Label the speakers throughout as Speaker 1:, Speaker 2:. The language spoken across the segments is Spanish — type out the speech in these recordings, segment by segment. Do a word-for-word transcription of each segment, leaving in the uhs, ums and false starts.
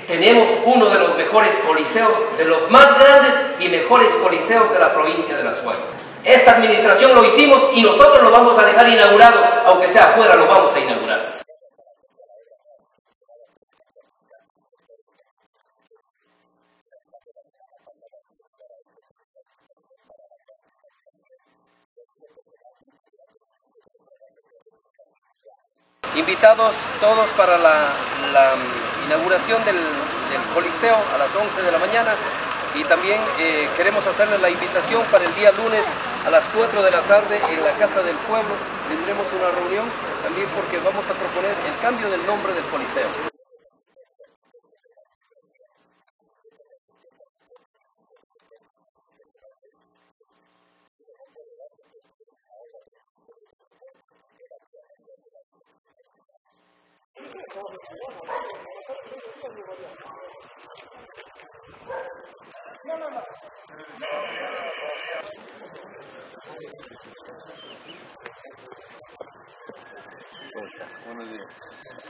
Speaker 1: tenemos uno de los mejores coliseos, de los más grandes y mejores coliseos de la provincia de La Suay. Esta administración lo hicimos y nosotros lo vamos a dejar inaugurado, aunque sea afuera lo vamos a inaugurar. Invitados todos para la, la inauguración del, del Coliseo a las once de la mañana y también eh, queremos hacerles la invitación para el día lunes a las cuatro de la tarde en la Casa del Pueblo. Tendremos una reunión también porque vamos a proponer el cambio del nombre del Coliseo. No, no, no.
Speaker 2: Buenos días.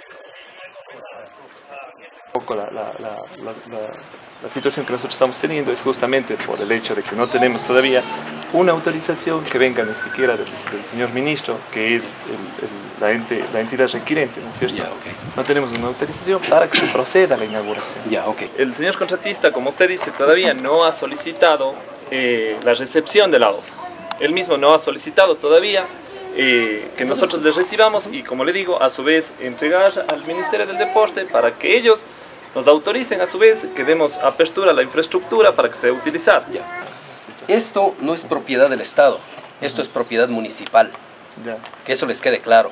Speaker 2: Un poco la, la, la, la, la, la situación que nosotros estamos teniendo es justamente por el hecho de que no tenemos todavía una autorización que venga ni siquiera del, del señor ministro, que es el, el, la, ente, la entidad requirente, ¿no es cierto?
Speaker 1: Yeah, okay.
Speaker 2: No tenemos una autorización para que se proceda a la inauguración.
Speaker 1: Ya, yeah, okay.
Speaker 2: El señor contratista, como usted dice, todavía no ha solicitado eh, la recepción de la obra. Él mismo no ha solicitado todavía eh, que nosotros les recibamos y, como le digo, a su vez entregar al Ministerio del Deporte para que ellos nos autoricen a su vez que demos apertura a la infraestructura para que sea utilizada.
Speaker 1: Yeah. Esto no es propiedad del Estado, esto es propiedad municipal,
Speaker 2: Ya.
Speaker 1: que eso les quede claro.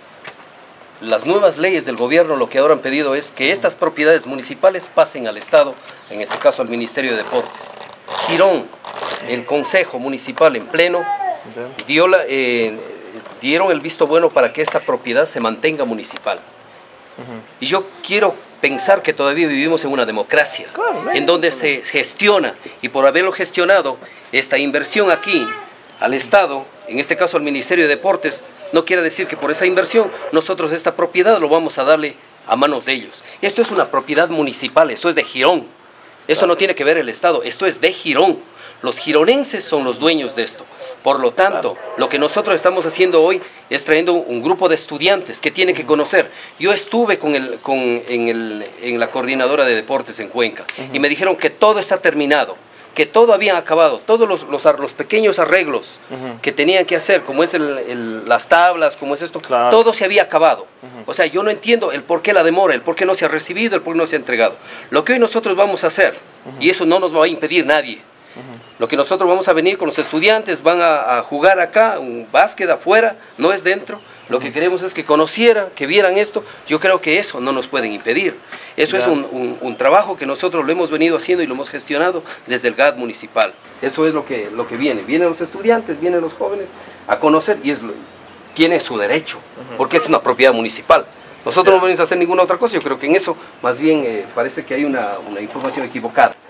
Speaker 1: Las nuevas leyes del gobierno lo que ahora han pedido es que estas propiedades municipales pasen al Estado, en este caso al Ministerio de Deportes. Girón, el Consejo Municipal en pleno, dio la, eh, dieron el visto bueno para que esta propiedad se mantenga municipal.
Speaker 2: Uh-huh.
Speaker 1: Y yo quiero pensar que todavía vivimos en una democracia, claro, en donde se gestiona, y por haberlo gestionado, esta inversión aquí al Estado, en este caso al Ministerio de Deportes, no quiere decir que por esa inversión nosotros esta propiedad lo vamos a darle a manos de ellos. Esto es una propiedad municipal, esto es de Girón. Esto claro. No tiene que ver el Estado, esto es de Girón. Los gironenses son los dueños de esto. Por lo tanto, claro. Lo que nosotros estamos haciendo hoy es trayendo un grupo de estudiantes que tienen que conocer. Yo estuve con el, con, en, el, en la coordinadora de deportes en Cuenca uh-huh. Y me dijeron que todo está terminado, que todo habían acabado, todos los, los, los pequeños arreglos uh-huh. Que tenían que hacer, como es el, el, las tablas, como es esto, claro. Todo se había acabado. Uh-huh. O sea, yo no entiendo el por qué la demora, el por qué no se ha recibido, el por qué no se ha entregado. Lo que hoy nosotros vamos a hacer, uh-huh. Y eso no nos va a impedir nadie, uh-huh. Lo que nosotros vamos a venir con los estudiantes, van a, a jugar acá, un básquet afuera, no es dentro. Lo que queremos es que conocieran, que vieran esto. Yo creo que eso no nos pueden impedir. Eso claro. Es un, un, un trabajo que nosotros lo hemos venido haciendo y lo hemos gestionado desde el G A D municipal. Eso es lo que, lo que viene. Vienen los estudiantes, vienen los jóvenes a conocer y es lo, tiene su derecho, uh-huh. Porque es una propiedad municipal. Nosotros yeah. No vamos a hacer ninguna otra cosa. Yo creo que en eso más bien eh, parece que hay una, una información equivocada.